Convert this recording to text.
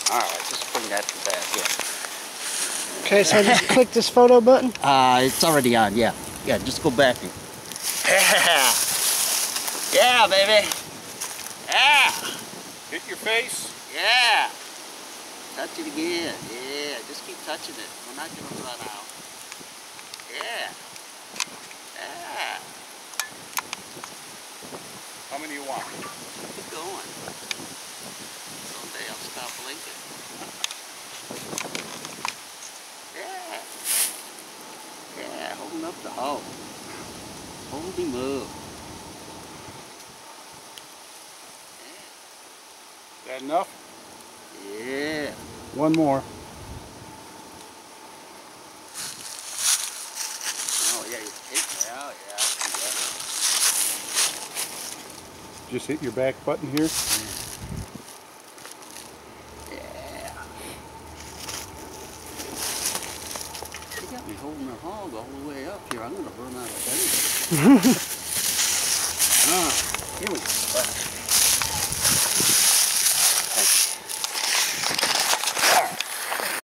All right, just bring that to the back, yeah. Okay, so I just click this photo button? It's already on, yeah. Yeah, just go back. Yeah! Yeah, baby! Yeah! Hit your face. Yeah! Touch it again. Yeah, just keep touching it. We're not gonna run out. Yeah! Yeah! How many you want? Keep going. Someday I'll stop blinking. Yeah! Yeah, holding up the hole. Holy move. Is that enough? Yeah. One more. Oh yeah, you hit me. Oh yeah, I'll do that. Just hit your back button here. Yeah. You got me holding the hog all the way up here. I'm gonna run out of energy. Here we go.